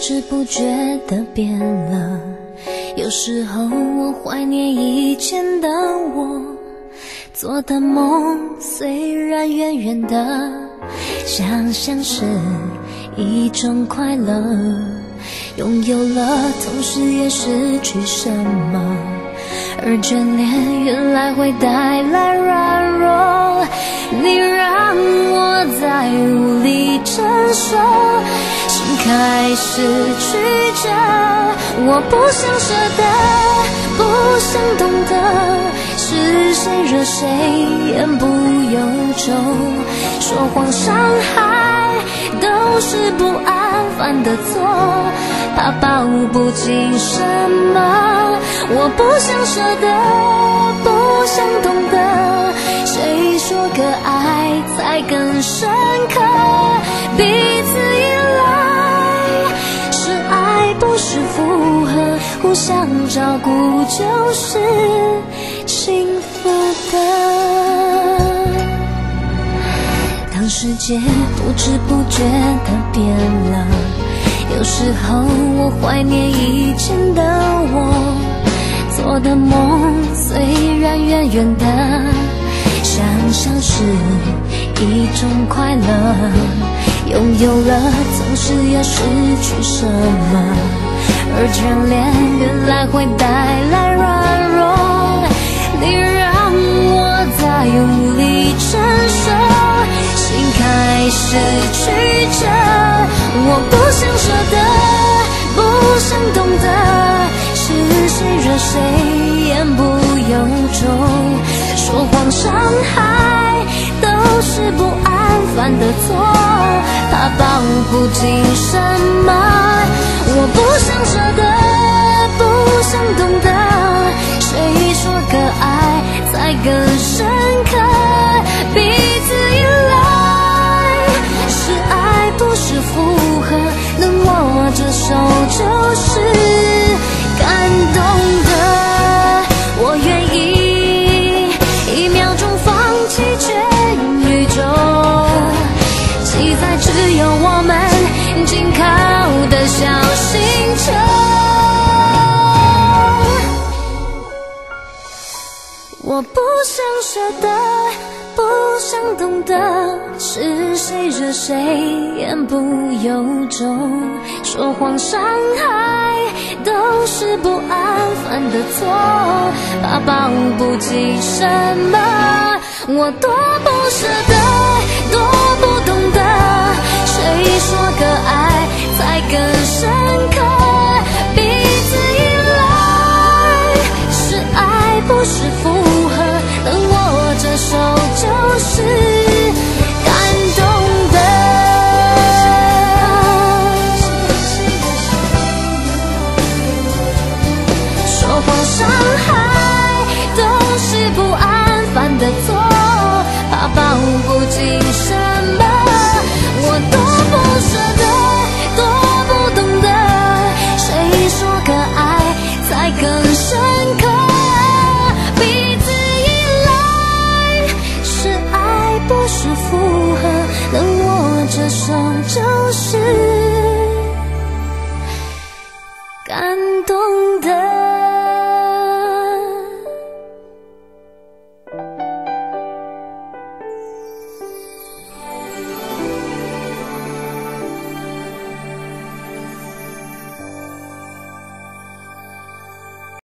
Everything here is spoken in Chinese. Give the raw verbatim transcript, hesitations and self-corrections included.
知不觉地变了。有时候我怀念以前的我，做的梦虽然远远的，想象是一种快乐。拥有了，同时也失去什么，而眷恋原来会带来软弱。你让我再无力承受，心开始曲折，我不想舍得，不想懂得，是谁惹谁言不由衷，说谎伤害都是不安犯的错，怕抱不紧什么，我不想舍得，不想懂得，谁说个爱才更深刻，彼此依赖是爱不是附和，互相照顾就是幸福的。当世界不知不觉地变了，有时候我怀念以前的我，做的梦虽然远远的，想象是一种快乐。拥有了，总是也失去什么，而眷恋原来会带来软弱。你让我再无力承受，心开始曲折，我不想舍得，不想懂得，是谁惹谁言不由衷，说谎伤害都是不安犯的错，怕抱不紧什么，我不想舍得，不想懂得，谁说个爱才更深刻，彼此依赖是爱不是附和，能握着手就是感动的，我愿意一秒钟放弃全宇宙，记载只有我们紧靠的小星球。我不想舍得，不想懂得，是谁惹谁言不由衷，说谎伤害都是不安犯的错，怕抱不紧什么，我多不舍得，多不懂得，谁说个爱才更深刻，